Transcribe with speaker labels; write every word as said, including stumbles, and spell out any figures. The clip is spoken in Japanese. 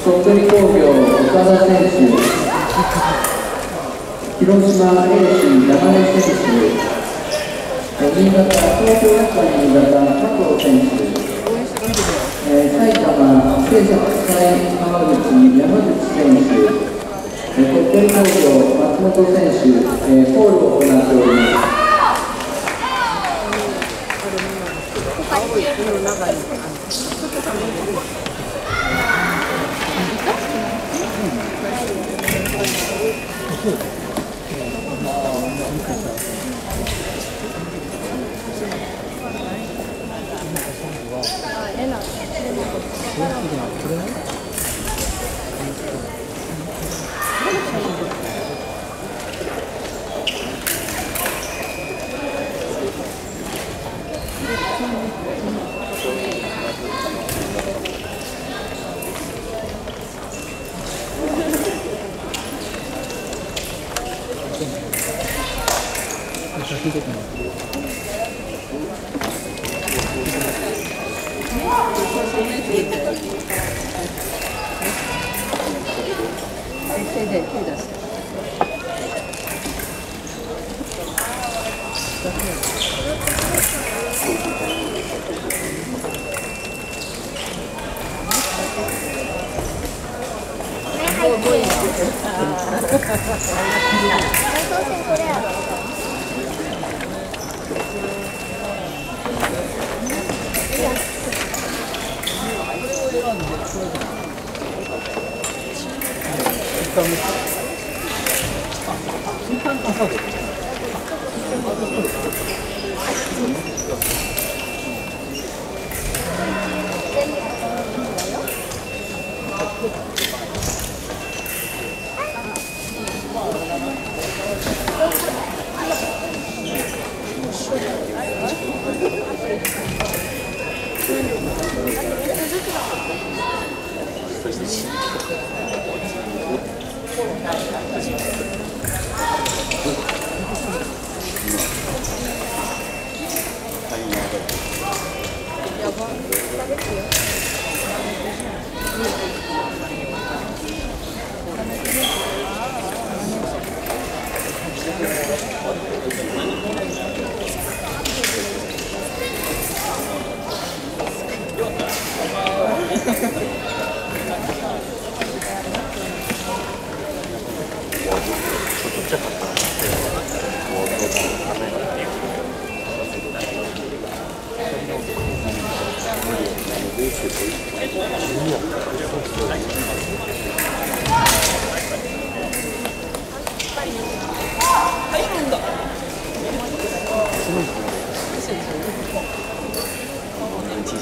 Speaker 1: 鳥取工業岡田選手、広島 エース山根選手、新潟東京やっぱり新潟加藤選手、えー、埼玉聖作会浜口山口選手、えー、鳥取工業松本選手、えー、コールを行っております。
Speaker 2: やば。